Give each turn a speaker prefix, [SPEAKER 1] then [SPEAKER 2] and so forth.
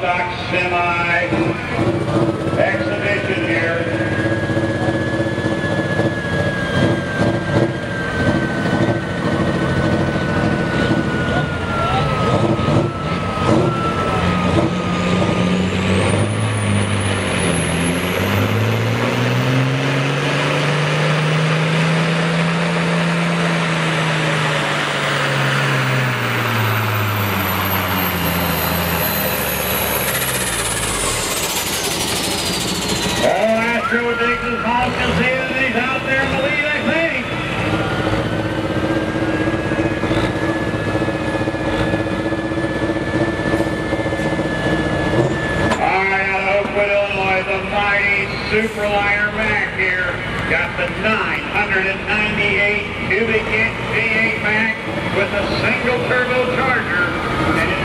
[SPEAKER 1] stock semi exhibition here. Astro Dixon Hall can see that he's out there in the lead, I think. All right, out of Oakwood, Illinois, the mighty Superliner Mac here. Got the 998 cubic inch V8 Mac with a single turbocharger. And